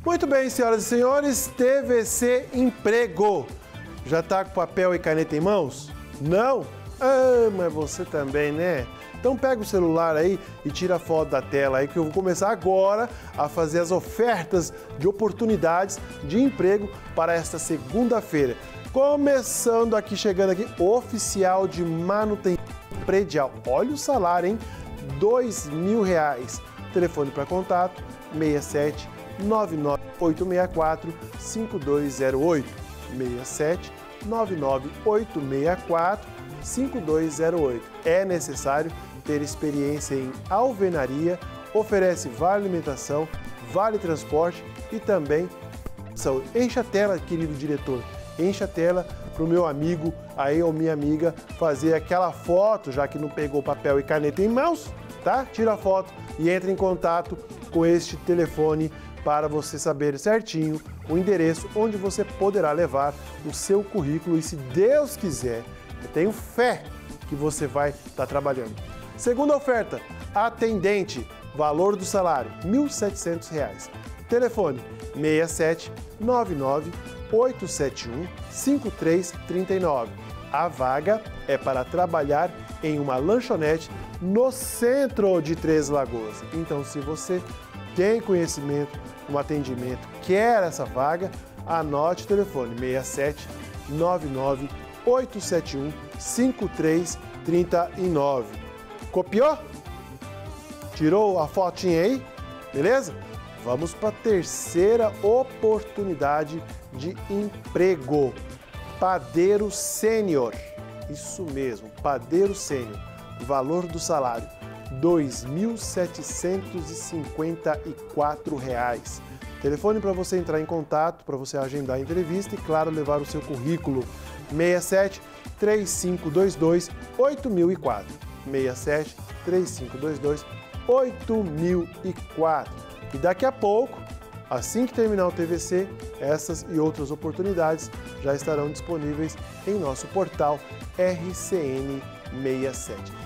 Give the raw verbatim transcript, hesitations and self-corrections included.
Muito bem, senhoras e senhores, T V C Emprego. Já está com papel e caneta em mãos? Não? Ah, mas você também, né? Então pega o celular aí e tira a foto da tela aí que eu vou começar agora a fazer as ofertas de oportunidades de emprego para esta segunda-feira. Começando aqui, chegando aqui, oficial de manutenção predial. Olha o salário, hein? Dois mil reais. Telefone para contato, seis sete nove nove oito seis quatro cinco dois zero oito. seis sete nove nove oito seis quatro cinco dois zero oito. É necessário ter experiência em alvenaria, oferece vale alimentação, vale transporte e também saúde. Enche a tela, querido diretor, enche a tela para o meu amigo aí ou minha amiga fazer aquela foto, já que não pegou papel e caneta em mãos, tá? Tira a foto e entre em contato com este telefone para você saber certinho o endereço onde você poderá levar o seu currículo e, se Deus quiser, eu tenho fé que você vai estar trabalhando. Segunda oferta, atendente, valor do salário, mil e setecentos reais. Telefone seis sete nove nove oito sete um cinco três três nove. A vaga é para trabalhar em uma lanchonete no centro de Três Lagoas. Então, se você tem conhecimento no atendimento, quer essa vaga, anote o telefone seis sete nove nove oito sete um cinco três três nove. Copiou? Tirou a fotinha aí? Beleza? Vamos para a terceira oportunidade de emprego. Padeiro sênior. Isso mesmo, padeiro sênior. Valor do salário, dois mil setecentos e cinquenta e quatro reais. Telefone para você entrar em contato, para você agendar a entrevista e, claro, levar o seu currículo. seis sete três cinco dois dois oito mil e quatro. seis sete três cinco dois dois oito mil e quatro. E daqui a pouco, assim que terminar o T V C, essas e outras oportunidades já estarão disponíveis em nosso portal R C N sessenta e sete.